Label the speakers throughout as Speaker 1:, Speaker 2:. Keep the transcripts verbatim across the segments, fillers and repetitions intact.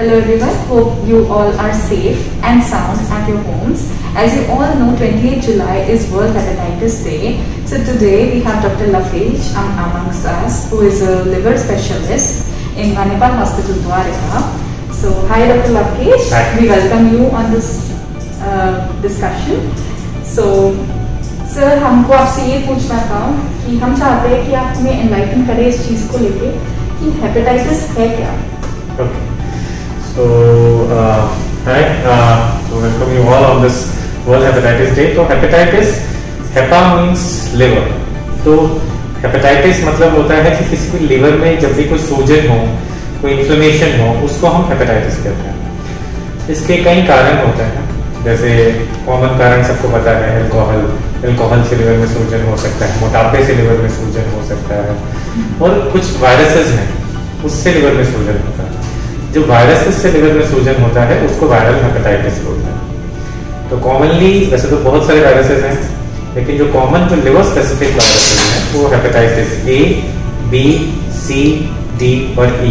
Speaker 1: Hello everyone, hope you all are safe and sound at your homes. As you all know, twenty-eighth July is World Hepatitis Day. So today we have Doctor Lavkesh amongst us, who is a liver specialist in Manipal Hospital, Dwarka. So hi Doctor Lavkesh, we welcome you on this uh, discussion. So sir हमको आपसे ये पूछना था कि हम चाहते हैं कि आप हमें एनलाइटन करें इस चीज़ को लेके कि हेपेटाइटिस है क्या?
Speaker 2: Okay. So, uh, hi. Uh, so welcome you all on this World Hepatitis Day. तो hepatitis, hepa means liver. तो hepatitis मतलब होता है कि किसी भी liver में जब भी कोई सूजन हो, कोई इन्फ्लेमेशन हो, उसको हम hepatitis कहते हैं. इसके कई कारण होते हैं. जैसे कॉमन कारण सबको पता है, अल्कोहल अल्कोहल से लिवर में सूजन हो सकता है, मोटापे से लिवर में सूजन हो सकता है, और कुछ वायरसेस हैं उससे लिवर में सूजन होता है. जो वायरसेस से लिवर में सूजन होता है उसको वायरल हेपेटाइटिस बोलते हैं. तो कॉमनली वैसे तो बहुत सारे वायरसेस हैं, लेकिन जो कॉमन जो लिवर स्पेसिफिक वायरसेस हैं वो hepatitis A, B, C, D और ई,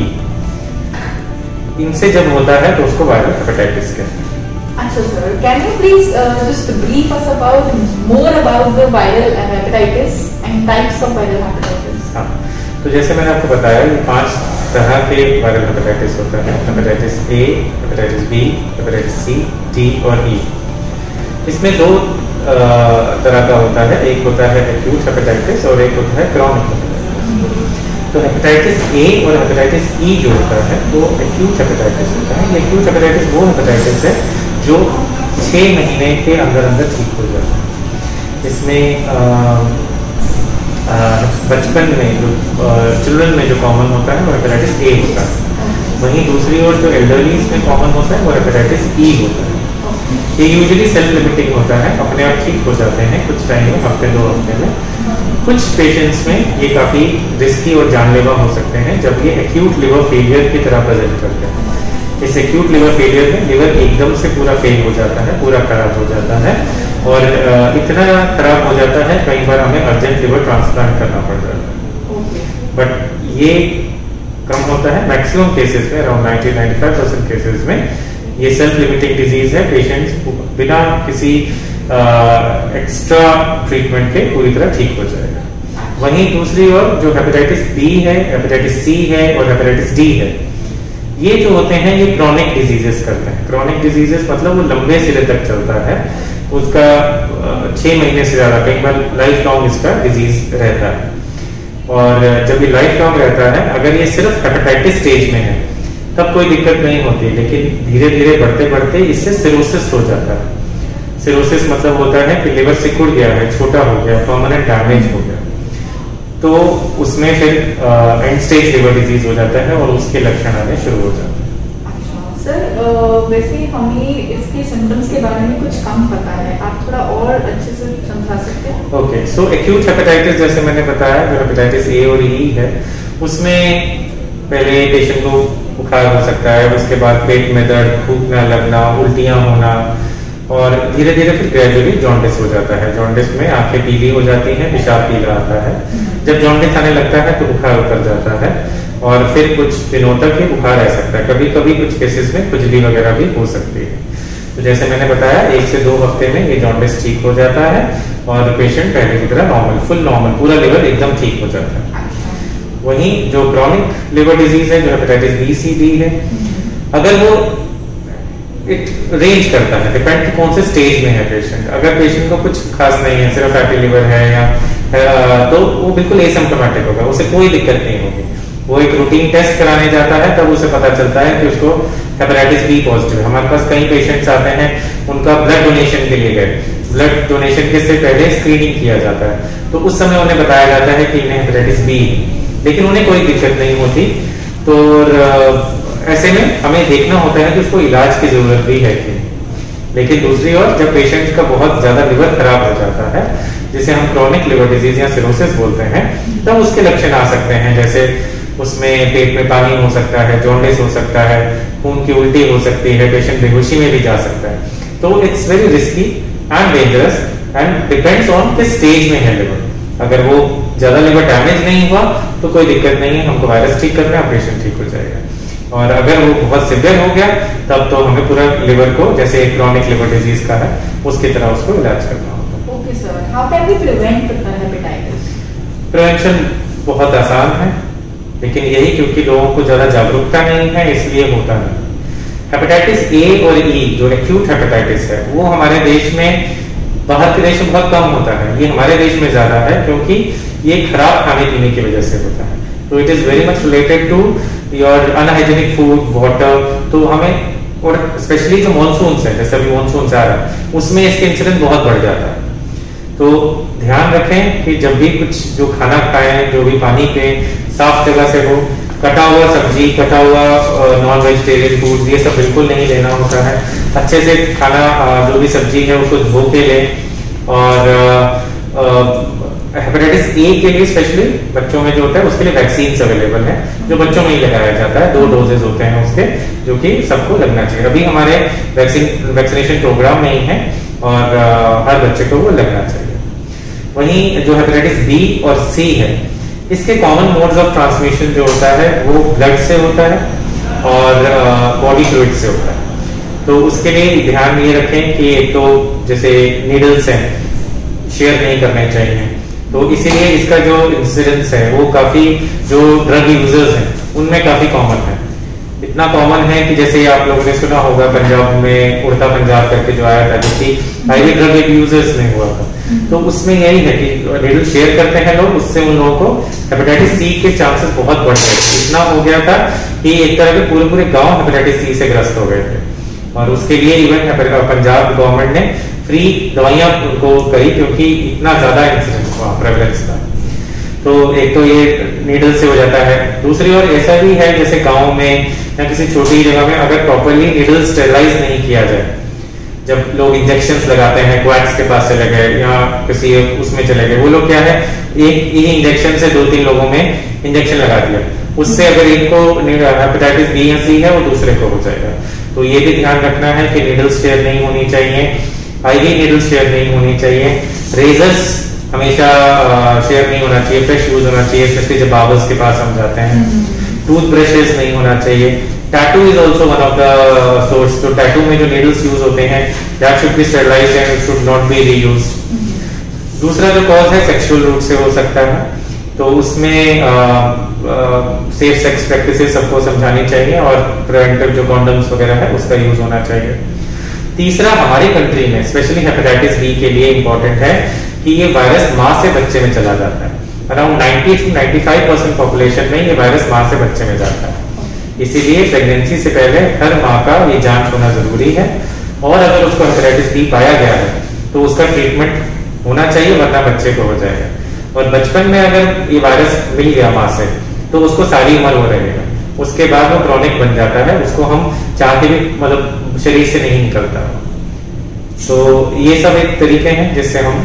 Speaker 2: इनसे जब होता है तो उसको वायरल हेपेटाइटिस कहते हैं.
Speaker 1: अच्छा sir, can you please uh, just brief us about more about the viral hepatitis and types of viral hepatitis?
Speaker 2: हाँ, तो जैसे मैंने आपको बताया ये पांच तरह के वायरल हेपेटाइटिस होता है. Hepatitis A, hepatitis B, hepatitis C, D और ई. इसमें दो तरह का होता है, एक होता है एक्यूट हेपेटाइटिस और एक होता है क्रॉनिक हेपेटाइटिस. तो हेपेटाइटिस ए और हेपेटाइटिस ई जो होता है वो एक्यूट हेपेटाइटिस होता है. ये एक्यूट हेपेटाइटिस वो हेपेटाइटिस है जो छः महीने के अंदर अंदर ठीक हो जाता है. इसमें बचपन में जो चिल्ड्रन में जो कॉमन होता है वो हेपेटाइटिस ए होता है. वहीं दूसरी ओर जो एल्डरलीज में कॉमन होता है वो हेपेटाइटिस ई होता है. ये यूजुअली सेल्फ लिमिटिंग होता है, अपने आप ठीक हो जाते हैं कुछ टाइम में, हफ्ते दो हफ्ते में. कुछ पेशेंट्स में ये काफ़ी रिस्की और जानलेवा हो सकते हैं जब ये एक्यूट लिवर फेलियर की तरह प्रेजेंट करते हैं. इस एक्यूट लिवर फेलियर में लिवर एकदम से पूरा फेल हो जाता है, पूरा खराब हो जाता है, और इतना खराब हो जाता है कई बार हमें अर्जेंट लिवर ट्रांसप्लांट करना पड़ जाता है. बट ये कम होता है. मैक्सिमम केसेस में around ninety two ninety five percent cases में ये सेल्फ लिमिटिंग डिजीज है. पेशेंट्स बिना किसी एक्स्ट्रा ट्रीटमेंट के पूरी तरह ठीक हो जाएगा. वहीं दूसरी ओर जो हेपेटाइटिस बी है, हेपेटाइटिस सी है और हेपेटाइटिस डी है, ये जो होते हैं ये क्रॉनिक डिजीजेस करते हैं. क्रॉनिक डिजीजेस मतलब वो लंबे सिरे तक चलता है, उसका छह महीने से ज्यादा, कई बार लाइफ लॉन्ग इसका डिजीज रहता है. और जब ये लाइफ लॉन्ग रहता है, अगर ये सिर्फ हेपेटाइटिस स्टेज में है तब कोई दिक्कत नहीं होती, लेकिन धीरे धीरे बढ़ते बढ़ते इससे सिरोसिस हो जाता है. सिरोसिस मतलब होता है कि लिवर सिकुड़ गया है, छोटा हो गया, परमानेंट डैमेज हो गया, तो उसमें फिर एंड स्टेज लिवर डिजीज हो जाता है और उसके लक्षण आने शुरू हो जाते हैं.
Speaker 1: अच्छा सर, वैसे हमें इसके सिम्टम्स के बारे में कुछ कम पता है, आप थोड़ा और अच्छे से समझा सकते हैं?
Speaker 2: ओके, सो एक्यूट हेपेटाइटिस जैसे मैंने बताया जो हेपेटाइटिस ए और ई है, उसमें पहले पेशेंट को बुखार हो सकता है, उसके बाद पेट में दर्द, भूख न लगना, उल्टियां होना, और धीरे धीरे फिर ग्रेजुअली जॉन्डिस हो जाता है. जॉन्डिस में आंखें पीली हो जाती हैं, पेशाब पीला आता है. जब जॉन्डिस आने लगता है तो बुखार उतर जाता है और फिर कुछ दिनों तक ये बुखार रह सकता है. कभी कभी कुछ केसेस में खुजली वगैरह भी हो सकती है. तो जैसे मैंने बताया एक से दो हफ्ते में ये जॉन्डिस ठीक हो जाता है और पेशेंट पहले की तरह नॉर्मल, फुल नॉर्मल, पूरा लिवर एकदम ठीक हो जाता है. वहीं जो क्रॉनिक लिवर डिजीज है, जो हेपेटाइटिस बी, सी, डी है, अगर वो इट रेंज करता है, डिपेंड कौन से स्टेज में है पेशेंट. अगर पेशेंट को कुछ खास नहीं है, सिर्फ फैटी लिवर है या आ, तो वो बिल्कुल एसिम्प्टोमेटिक होगा, उसे कोई दिक्कत नहीं होगी. वो एक रूटीन टेस्ट कराने जाता है तब उसे पता चलता है कि उसको हेपेटाइटिस बी पॉजिटिव है. हमारे पास कई पेशेंट्स आते हैं, उनका ब्लड डोनेशन के लिए गए, ब्लड डोनेशन के से पहले स्क्रीनिंग किया जाता है, तो उस समय उन्हें बताया जाता है कि इन्हें हेपेटाइटिस बी, लेकिन उन्हें कोई दिक्कत नहीं होती. तो ऐसे में हमें देखना होता है कि उसको इलाज की जरूरत भी है कि. लेकिन दूसरी ओर जब पेशेंट का बहुत ज्यादा लिवर खराब हो जाता है, जिसे हम क्रॉनिक लिवर डिजीज या सिरोसिस बोलते हैं, तब उसके लक्षण आ सकते हैं. जैसे उसमें पेट में पानी हो सकता है, जॉन्डिस हो सकता है, खून की उल्टी हो सकती है, पेशेंट बेहोशी में भी जा सकता है. तो it's very risky and dangerous and depends on किस स्टेज में है लिवर. अगर वो ज्यादा लिवर डैमेज नहीं हुआ तो कोई दिक्कत नहीं है, हमको वायरस ठीक करना है, पेशेंट ठीक हो जाएगा. और अगर वो बहुत सिवियर हो गया तब तो हमें पूरा लिवर को, जैसे क्रॉनिक लिवर डिजीज का है उसकी तरह उसको इलाज करना होता है।
Speaker 1: Okay sir, how can we prevent hepatitis?
Speaker 2: Prevention बहुत आसान है, लेकिन यही क्योंकि लोगों को ज्यादा जागरूकता नहीं है इसलिए होता नहीं। हेपेटाइटिस ए और ई जो एक्यूट हेपेटाइटिस है वो हमारे देश में, बाहर के देश में बहुत कम होता है, ये हमारे देश में ज्यादा है क्योंकि ये खराब खाने पीने की वजह से होता है। तो it is very much related to your unhygienic food, water. तो हमें, और स्पेशली जो मानसून है, जैसे अभी मानसून आ रहा है उसमें इसके इंसिडेंट बहुत बढ़ जाता है। तो ध्यान रखें कि जब भी कुछ जो खाना खाएं, जो भी पानी पे साफ जगह से हो, कटा हुआ सब्जी, कटा हुआ नॉन वेजिटेरियन फूड, ये सब बिल्कुल नहीं लेना होता है। अच्छे से खाना, जो भी सब्जी है उसको धो के लें। और हेपेटाइटिस ए के लिए स्पेशली बच्चों में जो होता है उसके लिए वैक्सीन अवेलेबल है, जो बच्चों में ही लगाया जाता है। दो डोजेज होते हैं उसके, जो कि सबको लगना चाहिए। अभी हमारे वैक्सीन वैक्सीनेशन प्रोग्राम में ही है और हर बच्चे को वो लगना चाहिए। वहीं जो हेपेटाइटिस बी और सी है, इसके कॉमन मोड्स ऑफ ट्रांसमिशन जो होता है वो ब्लड से होता है और बॉडी फ्लूइड से होता है। तो उसके लिए ध्यान ये रखें कि एक तो जैसे नीडल्स हैं, शेयर नहीं करने चाहिए। तो इसीलिए इसका जो इंसिडेंस है वो काफी, जो ड्रग यूजर्स हैं उनमें काफी कॉमन है। इतना कॉमन है कि जैसे आप लोगों ने सुना होगा पंजाब में उड़ता पंजाब करके जो आया था, जो कि हाईली ड्रग यूजर्स में हुआ था। तो उसमें यही है कि नीडल शेयर करते हैं लोग, उससे उन लोगों को हेपेटाइटिस सी के चांसेस बहुत बढ़ गए। इतना हो गया था कि एक तरह के पूरे पूरे गांव हेपेटाइटिस सी से ग्रस्त हो गए थे। और उसके लिए इवन पंजाब गवर्नमेंट ने फ्री दवाइयां उनको करी, क्योंकि इतना ज्यादा इंसिडेंस हुआ, प्रेवलेंस था। तो एक तो ये नीडल से हो जाता है। दूसरी ओर ऐसा भी है जैसे गांव में या किसी छोटी जगह में अगर प्रॉपरली नीडल स्टेरलाइज नहीं किया जाए, जब लोग इंजेक्शंस लगाते हैं, क्वैक्स के पास चले गए या किसी उसमें चले गए, वो लोग क्या है, एक ही इंजेक्शन से दो तीन लोगों में इंजेक्शन लगा दिया, उससे अगर एक को हेपेटाइटिस बी या सी है वो दूसरे को हो जाएगा। तो ये भी ध्यान रखना है कि नीडल शेयर नहीं होनी चाहिए, आईवी नीडल शेयर नहीं होनी चाहिए, रेजर्स हमेशा शेयर नहीं होना चाहिए, फ्रेश यूज होना चाहिए, स्पेशली जब बाबर्स के पास हम जाते हैं। टूथ ब्रशेस नहीं होना चाहिए। Tattoo is also one of the source. तो टैटू में जो नीडल्स यूज होते हैं that should be sterilized and it should not be reused. दूसरा जो कॉज है सेक्सुअल रूट से हो सकता है, तो उसमें सेफ सेक्स प्रैक्टिसेस सबको समझानी चाहिए और प्रिवेंटिव जो कॉन्डम्स वगैरह है उसका यूज होना चाहिए। तीसरा, हमारी कंट्री में स्पेशली हेपेटाइटिस बी के लिए इंपॉर्टेंट है कि ये वायरस माँ से बच्चे में चला जाता है। Around ninety two ninety five percent population में ये वायरस माँ से बच्चे में जाता है। इसीलिए प्रेगनेंसी से पहले हर माँ का ये जांच होना जरूरी है, और अगर उसको हेपेटाइटिस बी पाया गया है तो उसका ट्रीटमेंट होना चाहिए, वरना बच्चे को हो जाएगा। और बचपन में अगर ये वायरस मिल गया माँ से तो उसको सारी उम्र हो रहेगा, उसके बाद वो क्रॉनिक बन जाता है, उसको हम चाह के भी मतलब शरीर से नहीं निकलता। तो ये सब एक तरीके हैं जिससे हम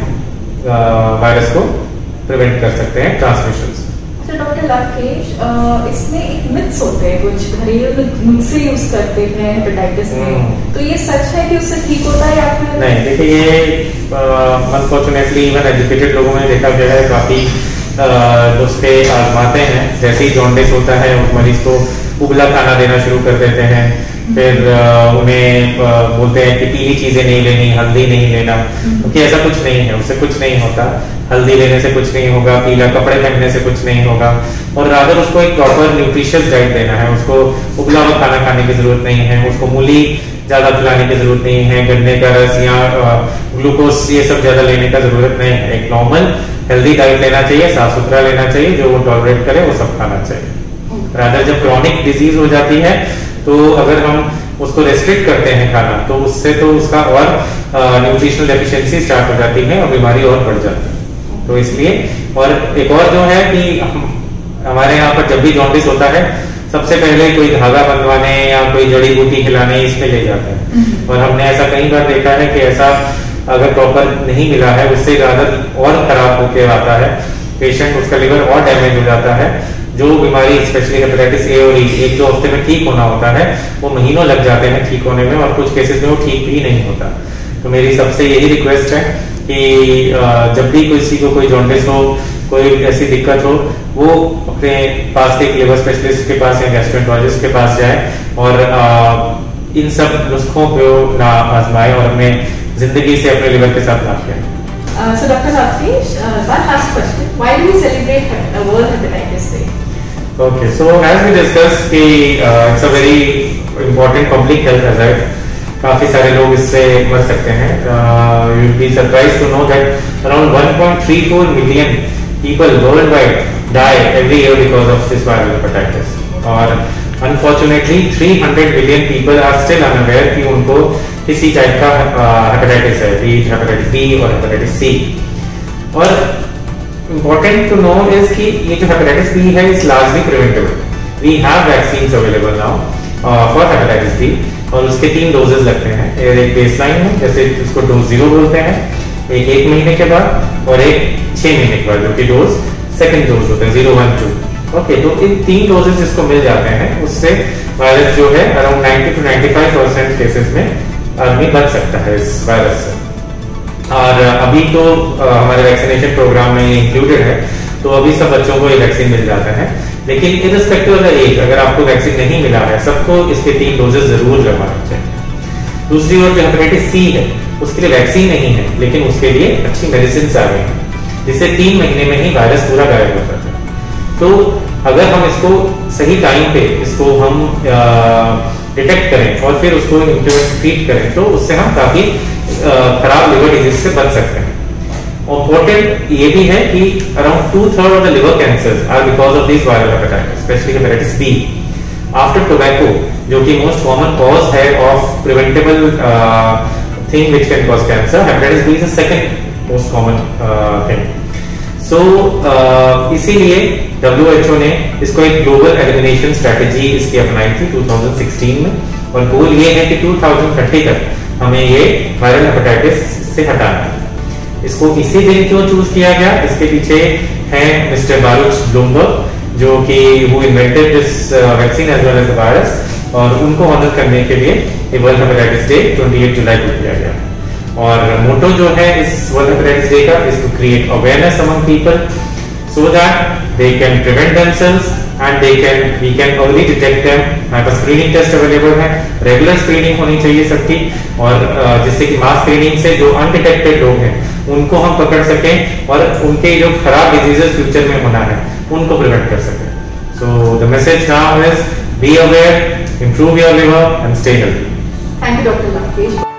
Speaker 2: वायरस को प्रिवेंट कर सकते हैं ट्रांसमिशन से।
Speaker 1: तो डॉक्टर लवकेश, इसमें एक मिथ्स होते हैं, कुछ घरेलू नुस्खे यूज करते हैं हेपेटाइटिस में, तो ये सच है कि उससे ठीक होता है या फिर
Speaker 2: नहीं? देखिए, ये अनफॉर्चुनेटली इवन एजुकेटेड लोगों में देखा गया है, काफी नुस्खे आजमाते हैं। जैसे ही जॉन्डिस होता है उस मरीज को उबला खाना देना शुरू कर देते हैं, फिर उन्हें बोलते हैं कि पीली चीजें नहीं लेनी, हल्दी नहीं लेना, क्योंकि ऐसा कुछ नहीं है, उससे कुछ नहीं होता। हल्दी लेने से कुछ नहीं होगा, पीला कपड़े पहनने से कुछ नहीं होगा, और रादर उसको एक प्रॉपर न्यूट्रिशियस डाइट देना है। उसको उबला हुआ खाना खाने की जरूरत नहीं है, उसको मूली ज्यादा खिलाने की जरूरत नहीं है, गन्ने का रस या ग्लूकोज ये सब ज्यादा लेने का जरूरत नहीं है। एक नॉर्मल हेल्दी डाइट लेना चाहिए, साफ सुथरा लेना चाहिए, जो वो टॉलरेट करे वो सब खाना चाहिए। रादर जब क्रॉनिक डिजीज हो जाती है तो अगर हम उसको रेस्ट्रिक्ट करते हैं खाना, तो उससे तो उसका और न्यूट्रिशनल डेफिशिएंसी स्टार्ट हो जाती है और बीमारी और बढ़ जाती है। तो इसलिए, और एक और जो है कि हम, हमारे यहाँ पर जब भी जॉन्डिस होता है सबसे पहले कोई धागा बंधवाने या कोई जड़ी बूटी खिलाने इसमें ले जाते हैं, और हमने ऐसा कई बार देखा है कि ऐसा अगर प्रॉपर नहीं मिला है उससे ज्यादा और खराब होकर आता है पेशेंट, उसका लिवर और डैमेज हो जाता है। जो बीमारी स्पेशली हेपेटाइटिस ए और ई एक दो हफ्ते में ठीक होना होता है, वो महीनों लग जाते हैं ठीक होने में, और कुछ केसेस में वो ठीक भी नहीं होता। तो मेरी सबसे यही रिक्वेस्ट है कि जब भी किसी को कोई जॉन्डिस हो, कोई ऐसी दिक्कत हो, वो अपने पास के लिवर स्पेशलिस्ट के पास या गैस्ट्रोएंटरोलॉजिस्ट के पास जाए और आ, इन सब नुस्खों को ना आजमाए और अपने जिंदगी से अपने लिवर के साथ लाभ करें।
Speaker 1: Uh, so Doctor Lavkesh, uh, one last question. Why do we celebrate uh, World Hepatitis Day?
Speaker 2: Okay, so as we discussed, कि uh, it's a very important public health hazard. काफी सारे लोग इससे मर सकते हैं. Uh, you will be surprised to know that around one point three four million people worldwide die every year because of this viral hepatitis. और unfortunately three hundred million people are still unaware कि उनको किसी type का hepatitis है, B hepatitis B और hepatitis C. और important to know is कि ये जो हेपेटाइटिस बी है is largely preventable. We have vaccines available now for hepatitis B और उसके तीन डोजेस लगते हैं. एक बेसलाइन में, जैसे उसको डोज जीरो बोलते हैं, एक एक महीने के बाद और एक छह महीने के बाद, जो कि डोज सेकेंड डोज होता है जीरो वन टू. ओके, तो इन तीन डोजेस जिसको मिल जाते हैं उससे वायरस जो है around ninety two ninety five percent cases में आदमी बच सकता है इस वायरस से. और अभी तो हमारे वैक्सीनेशन प्रोग्राम में इंक्लूडेड है, तो अभी सब बच्चों को ये वैक्सीन मिल जाता है. लेकिन इररिस्पेक्टिव ऑफ द एज, अगर आपको वैक्सीन नहीं मिला है, सबको इसके तीन डोजेस जरूर लगवाने चाहिए. दूसरी ओर जो हेपेटाइटिस सी है उसके लिए वैक्सीन नहीं है, लेकिन उसके लिए अच्छी मेडिसिन आ गई है जिससे तीन महीने में ही वायरस पूरा गायब हो जाता है. तो अगर हम इसको सही टाइम पे इसको हम डिटेक्ट करें और फिर उसको ट्रीट करें तो उससे हम काफी खराब लिवर डिजीज से बच सकते हैं. इम्पोर्टेंट ये भी है कि around two third of the liver cancers are because of this viral hepatitis, especially hepatitis B after tobacco, जो कि मोस्ट कॉमन कॉज है of preventable thing which can cause cancer. Hepatitis B is the second most common thing. So इसीलिए W H O ने इसको एक global elimination strategy इसकी अपनाई थी टू थाउजेंड सिक्सटीन में, और गोल ये है कि टू थाउजेंड थर्टी तक हमें ये वायरल हेपेटाइटिस से हटाना है. इसको इसी दिन क्यों चूज किया गया, इसके पीछे हैं मिस्टर बारूच ब्लूमबर्ग, जो कि who invented this vaccine as well as the virus, और उनको ऑनर करने के लिए ये वर्ल्ड हेपेटाइटिस डे अट्ठाईस जुलाई को किया गया. और मोटो जो है इस वर्ल्ड हेपेटाइटिस डे का is to create awareness among people so that they can prevent themselves and they can we can early detect them. हमारे पास स्क्रीनिंग टेस्ट अवेलेबल है, रेगुलर स्क्रीनिंग होनी चाहिए सबकी, और जिससे कि मास स्क्रीनिंग से जो अनडिटेक्टेड लोग हैं उनको हम पकड़ सकें और उनके जो खराब डिजीजेस फ्यूचर में होना है उनको प्रिवेंट कर सकें. So the message now is be aware, improve your liver and stay healthy.
Speaker 1: Thank you, Doctor Lavkesh.